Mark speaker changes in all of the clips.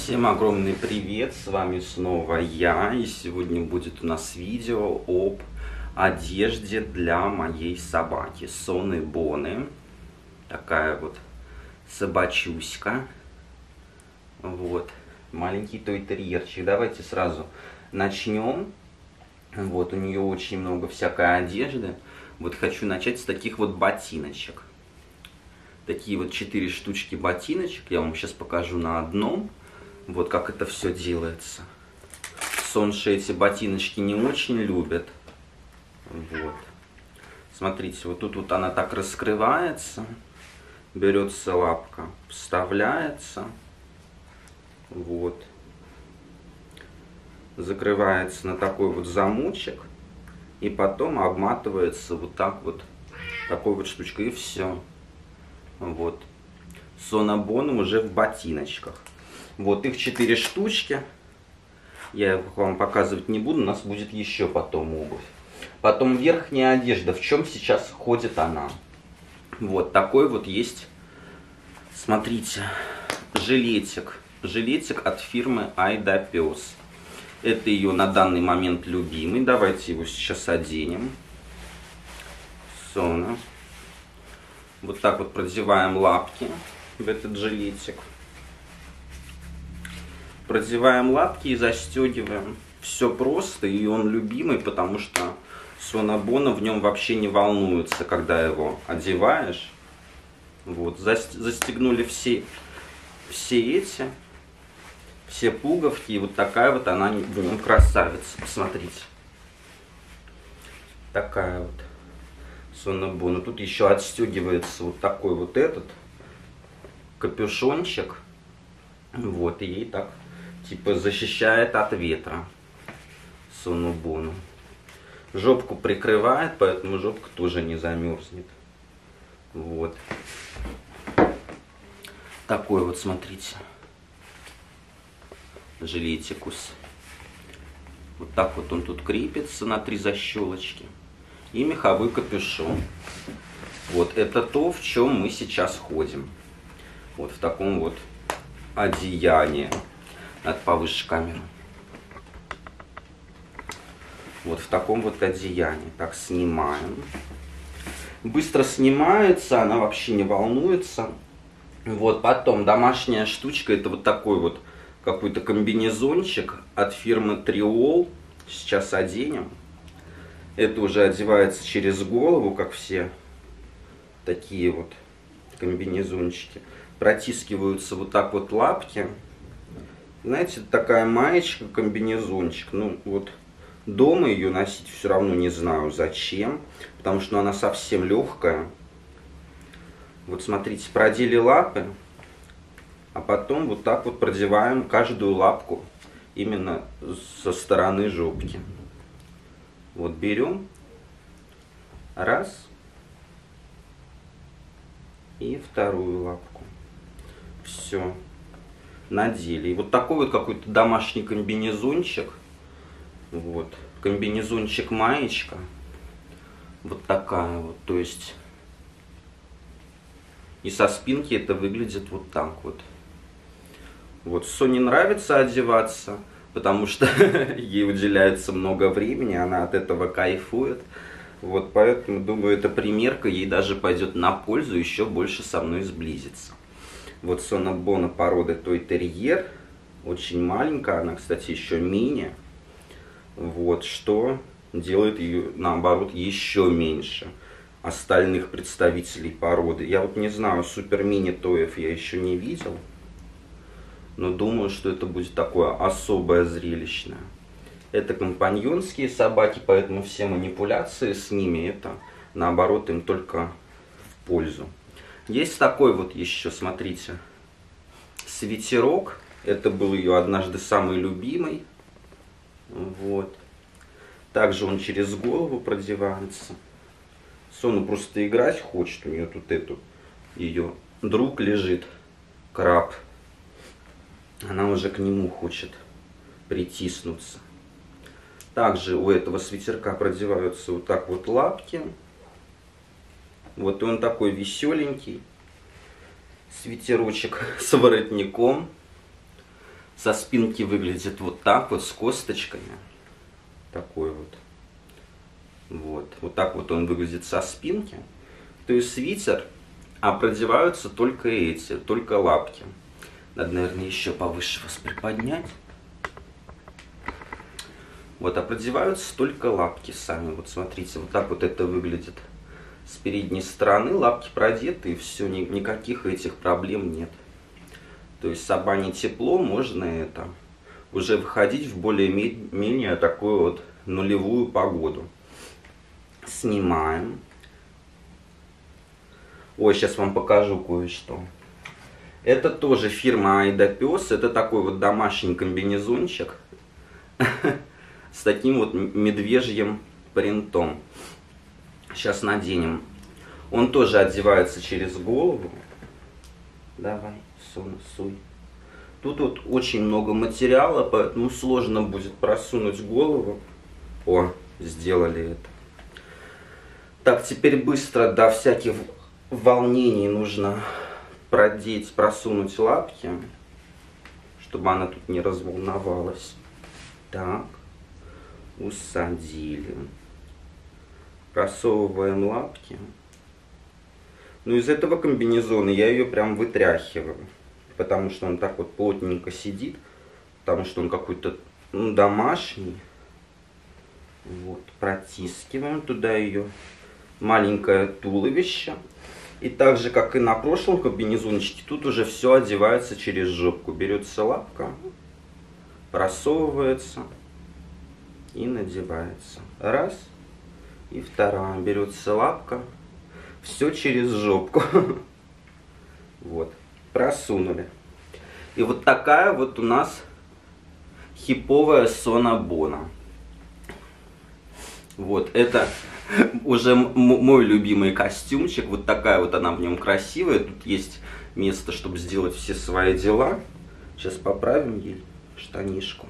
Speaker 1: Всем огромный привет, с вами снова я, и сегодня будет у нас видео об одежде для моей собаки Соны Боны. Такая вот собачуська, вот, маленький той-терьерчик. Давайте сразу начнем. Вот, у нее очень много всякой одежды. Вот хочу начать с таких вот ботиночек. Такие вот 4 штучки ботиночек, я вам сейчас покажу на одном. Вот как это все делается. Сонши эти ботиночки не очень любят. Вот. Смотрите, вот тут вот она так раскрывается. Берется лапка, вставляется. Вот. Закрывается на такой вот замочек. И потом обматывается вот так вот. Такой вот штучкой, и все. Вот. Сона Бона уже в ботиночках. Вот их 4 штучки. Я их вам показывать не буду, у нас будет еще потом обувь. Потом верхняя одежда, в чем сейчас ходит она. Вот такой вот есть, смотрите, жилетик. Жилетик от фирмы Айда Пес. Это ее на данный момент любимый. Давайте его сейчас оденем. Сона. Вот так вот продеваем лапки в этот жилетик. Продеваем лапки и застегиваем. Все просто, и он любимый, потому что Сона Бона в нем вообще не волнуется, когда его одеваешь. Вот, застегнули все пуговки, и вот такая вот она в нем красавица. Посмотрите. Такая вот Сона Бона. Тут еще отстегивается вот такой вот этот капюшончик. Вот, и ей так типа защищает от ветра Сону Бону. Жопку прикрывает, поэтому жопка тоже не замерзнет. Вот. Такой вот, смотрите, жилетикус. Вот так вот он тут крепится на 3 защелочки. И меховой капюшон. Вот это то, в чем мы сейчас ходим. Вот в таком вот одеянии. Надо повыше камеру. Вот в таком вот одеянии. Так, снимаем. Быстро снимается, она вообще не волнуется. Вот, потом домашняя штучка, это вот такой вот какой-то комбинезончик от фирмы Триол. Сейчас оденем. Это уже одевается через голову, как все такие вот комбинезончики. Протискиваются вот так вот лапки. Знаете, такая маечка, комбинезончик. Ну вот дома ее носить все равно не знаю зачем, потому что она совсем легкая. Вот смотрите, продели лапы, а потом вот так вот продеваем каждую лапку именно со стороны жопки. Вот берем, раз, и вторую лапку. Все, надели. И вот такой вот какой-то домашний комбинезончик. Вот, комбинезончик-маечка. Вот такая вот, то есть. И со спинки это выглядит вот так вот. Вот, Соне нравится одеваться, потому что ей уделяется много времени, она от этого кайфует. Вот поэтому, думаю, эта примерка ей даже пойдет на пользу, еще больше со мной сблизится. Вот Сона Бона породы той-терьер, очень маленькая, она, кстати, еще мини. Вот, что делает ее, наоборот, еще меньше остальных представителей породы. Я вот не знаю, супер-мини тоев я еще не видел, но думаю, что это будет такое особое зрелищное. Это компаньонские собаки, поэтому все манипуляции с ними, это, наоборот, им только в пользу. Есть такой вот еще, смотрите, свитерок. Это был ее однажды самый любимый. Вот. Также он через голову продевается. Сону просто играть хочет. У нее тут ее друг лежит, краб. Она уже к нему хочет притиснуться. Также у этого свитерка продеваются вот так вот лапки. Вот и он такой веселенький. Свитерочек с воротником. Со спинки выглядит вот так вот, с косточками. Такой вот. Вот так вот он выглядит со спинки. То есть свитер, а продеваются только эти, только лапки. Надо, наверное, еще повыше вас приподнять. Вот, а продеваются только лапки сами. Вот смотрите, вот так вот это выглядит с передней стороны. Лапки продеты, и все, никаких этих проблем нет. То есть собаке тепло, можно это уже выходить в более-менее такую вот нулевую погоду. Снимаем. Ой, сейчас вам покажу кое-что. Это тоже фирма Айдапес. Это такой вот домашний комбинезончик с таким вот медвежьим принтом. Сейчас наденем. Он тоже одевается через голову. Давай, суй. Тут вот очень много материала, поэтому сложно будет просунуть голову. О, сделали это. Так, теперь быстро, до всяких волнений, нужно просунуть лапки, чтобы она тут не разволновалась. Так, усадили. Просовываем лапки. Ну, из этого комбинезона я ее прям вытряхиваю, потому что он так вот плотненько сидит, потому что он какой-то домашний. Вот, протискиваем туда ее маленькое туловище. И так же, как и на прошлом комбинезончике, тут уже все одевается через жопку. Берется лапка, просовывается и надевается. Раз. И вторая. Берется лапка, все через жопку. Вот, просунули. И вот такая вот у нас хиповая Сонабона. Вот, это уже мой любимый костюмчик. Вот такая вот она в нем красивая. Тут есть место, чтобы сделать все свои дела. Сейчас поправим ей штанишку.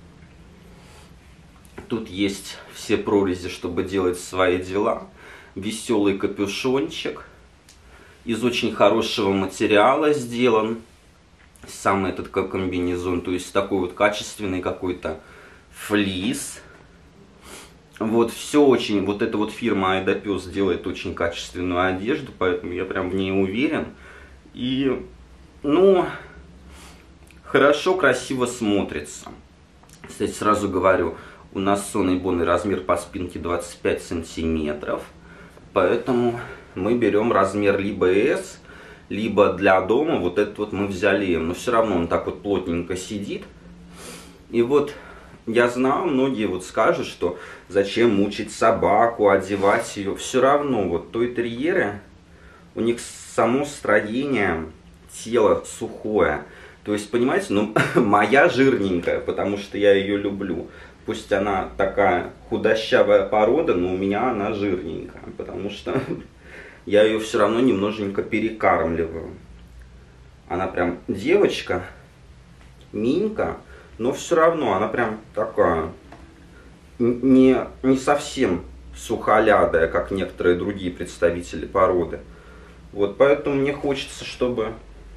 Speaker 1: Тут есть все прорези, чтобы делать свои дела. Веселый капюшончик. Из очень хорошего материала сделан. Сам этот комбинезон. То есть такой вот качественный какой-то флис. Вот все очень, вот эта вот фирма Айдапес делает очень качественную одежду, поэтому я прям в ней уверен. И, ну, хорошо, красиво смотрится. Кстати, сразу говорю, у нас с Соной Боной размер по спинке 25 сантиметров, поэтому мы берем размер либо S, либо для дома, вот этот вот мы взяли M, но все равно он так вот плотненько сидит. И вот я знаю, многие вот скажут, что зачем мучить собаку, одевать ее. Все равно вот той-терьеры, у них само строение тела сухое. То есть, понимаете, ну, моя жирненькая, потому что я ее люблю. Пусть она такая худощавая порода, но у меня она жирненькая, потому что я ее все равно немножечко перекармливаю. Она прям девочка, минька. Но все равно она прям такая, не совсем сухолядая, как некоторые другие представители породы. Вот, поэтому мне хочется, чтобы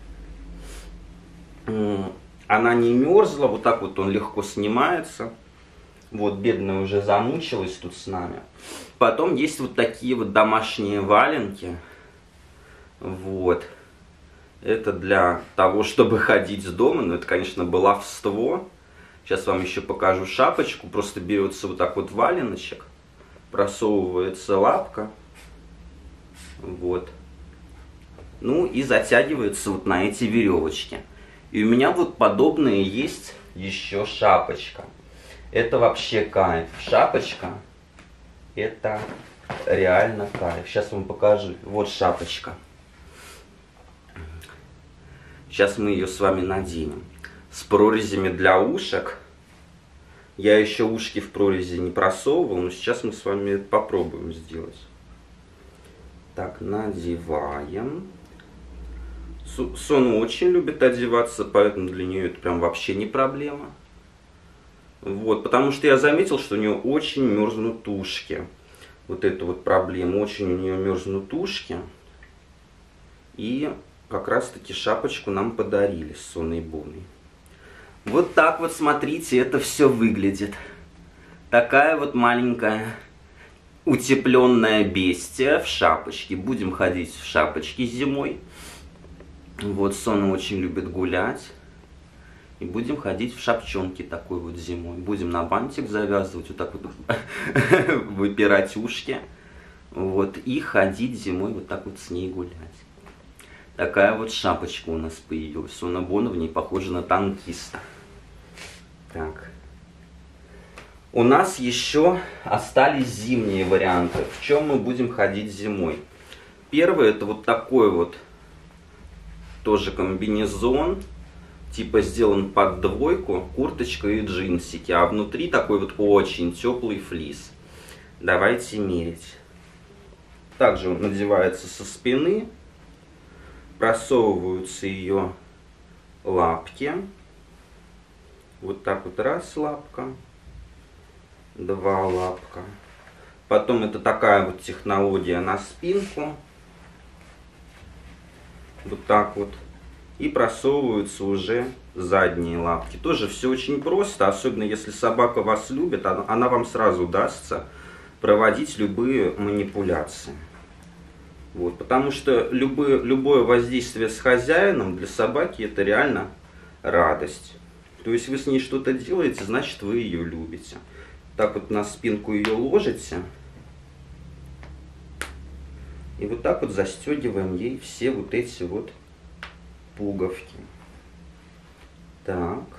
Speaker 1: она не мерзла. Вот так вот он легко снимается. Вот, бедная уже замучилась тут с нами. Потом есть вот такие вот домашние валенки. Вот. Это для того, чтобы ходить с дома. Но это, конечно, баловство. Сейчас вам еще покажу шапочку. Просто берется вот так вот валеночек. Просовывается лапка. Вот. Ну и затягивается вот на эти веревочки. И у меня вот подобные есть еще шапочка. Это вообще кайф. Шапочка. Это реально кайф. Сейчас вам покажу. Вот шапочка. Сейчас мы ее с вами наденем. С прорезями для ушек. Я еще ушки в прорези не просовывал, но сейчас мы с вами это попробуем сделать. Так, надеваем. Сона очень любит одеваться, поэтому для нее это прям вообще не проблема. Вот, потому что я заметил, что у нее очень мерзнут ушки. Вот это вот проблема. Очень у нее мерзнут ушки. И как раз таки шапочку нам подарили с Соной Боной. Вот так вот, смотрите, это все выглядит. Такая вот маленькая утепленная бестия в шапочке. Будем ходить в шапочке зимой. Вот, Сона очень любит гулять. И будем ходить в шапчонке такой вот зимой. Будем на бантик завязывать, вот так вот выпирать ушки. Вот, и ходить зимой вот так вот с ней гулять. Такая вот шапочка у нас появилась. Сона Бона в ней похожа на танкиста. Так. У нас еще остались зимние варианты. В чем мы будем ходить зимой? Первый это вот такой вот тоже комбинезон. Типа сделан под двойку, курточка и джинсики. А внутри такой вот очень теплый флис. Давайте мерить. Также он надевается со спины. Просовываются ее лапки. Вот так вот раз лапка. Два лапка. Потом это такая вот технология на спинку. Вот так вот. И просовываются уже задние лапки. Тоже все очень просто, особенно если собака вас любит, она вам сразу дастся проводить любые манипуляции. Вот, потому что любое воздействие с хозяином для собаки это реально радость. То есть вы с ней что-то делаете, значит вы ее любите. Так вот на спинку ее ложите. И вот так вот застегиваем ей все вот эти вот пуговки. Так.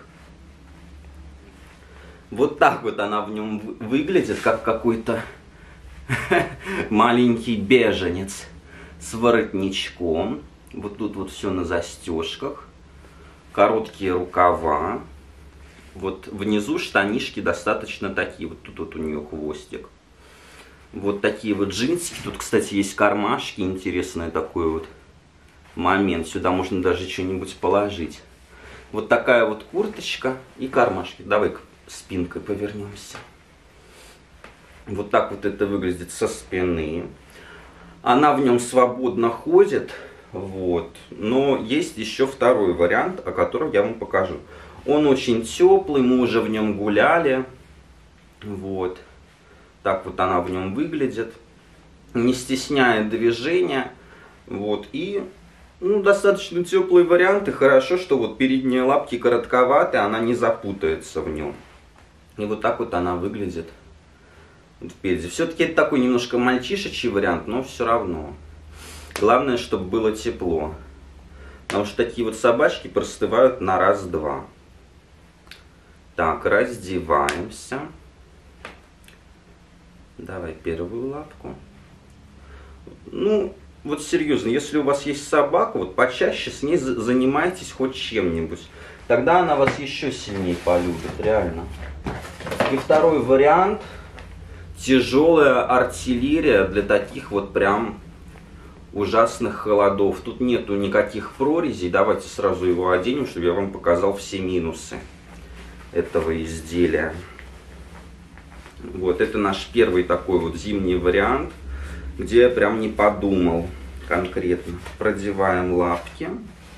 Speaker 1: Вот так вот она в нем выглядит, как какой-то маленький беженец с воротничком. Вот тут вот все на застежках. Короткие рукава. Вот внизу штанишки достаточно такие. Вот тут вот у нее хвостик. Вот такие вот джинсики. Тут, кстати, есть кармашки. Интересный такой вот момент. Сюда можно даже что-нибудь положить. Вот такая вот курточка и кармашки. Давай-ка спинкой повернемся. Вот так вот это выглядит со спины. Она в нем свободно ходит. Вот. Но есть еще второй вариант, о котором я вам покажу. Он очень теплый, мы уже в нем гуляли. Вот. Так вот она в нем выглядит. Не стесняет движения. Вот. И достаточно теплый вариант. И хорошо, что вот передние лапки коротковаты, она не запутается в нем. И вот так вот она выглядит впереди. Все-таки это такой немножко мальчишечий вариант, но все равно. Главное, чтобы было тепло. Потому что такие вот собачки простывают на раз-два. Так, раздеваемся. Давай первую лапку. Ну, вот серьезно, если у вас есть собака, вот почаще с ней занимайтесь хоть чем-нибудь. Тогда она вас еще сильнее полюбит, реально. И второй вариант. Тяжелая артиллерия для таких вот прям ужасных холодов. Тут нету никаких прорезей. Давайте сразу его оденем, чтобы я вам показал все минусы этого изделия. Вот, это наш первый такой вот зимний вариант, где я прям не подумал конкретно. Продеваем лапки.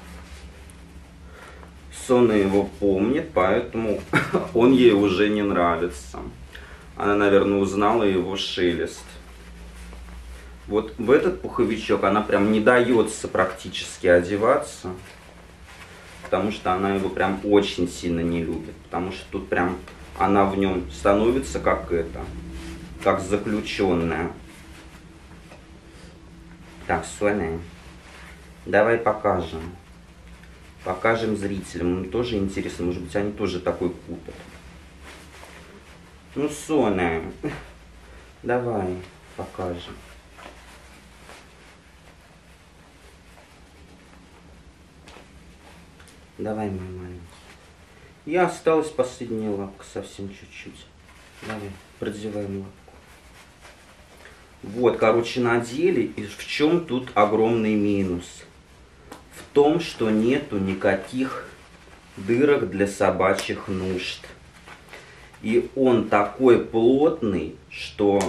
Speaker 1: Сона его помнит, поэтому он ей уже не нравится. Она, наверное, узнала его шелест. Вот в этот пуховичок она прям не дается практически одеваться. Потому что она его прям очень сильно не любит. Потому что тут прям она в нем становится как это, как заключенная. Так, Соня, давай покажем. Покажем зрителям. Им тоже интересно. Может быть, они тоже такой купят. Ну, Соня, давай покажем. Давай, мой маленький. И осталась последняя лапка, совсем чуть-чуть. Давай, продеваем лапку. Вот, короче, надели. И в чем тут огромный минус? В том, что нету никаких дырок для собачьих нужд. И он такой плотный, что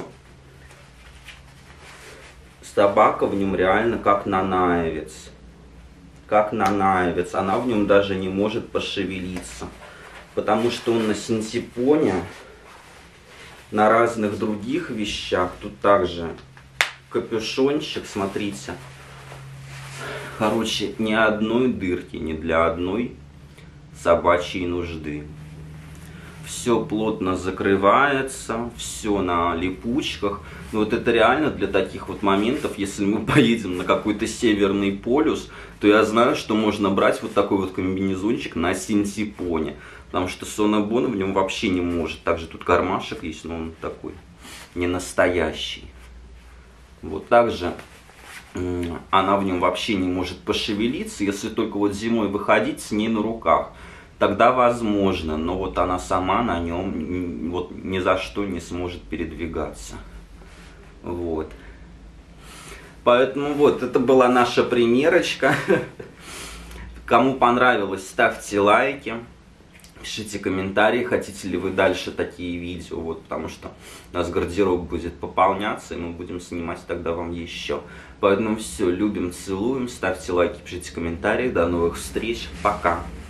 Speaker 1: собака в нем реально как нанаевец. Как нанаевец. Она в нем даже не может пошевелиться. потому что он на синтепоне, на разных других вещах. Тут также капюшончик, смотрите. Короче, ни одной дырки, ни для одной собачьей нужды. Все плотно закрывается, все на липучках. Но вот это реально для таких вот моментов, если мы поедем на какой-то северный полюс, то я знаю, что можно брать вот такой вот комбинезончик на синтепоне. Потому что Сонобон в нем вообще не может. Также тут кармашек есть, но он такой не настоящий. Вот также она в нем вообще не может пошевелиться, если только вот зимой выходить с ней на руках. Тогда возможно, но вот она сама на нем вот ни за что не сможет передвигаться. Вот. Поэтому вот, это была наша примерочка. Кому понравилось, ставьте лайки, пишите комментарии, хотите ли вы дальше такие видео, вот, потому что у нас гардероб будет пополняться, и мы будем снимать тогда вам еще. Поэтому все, любим, целуем, ставьте лайки, пишите комментарии, до новых встреч, пока!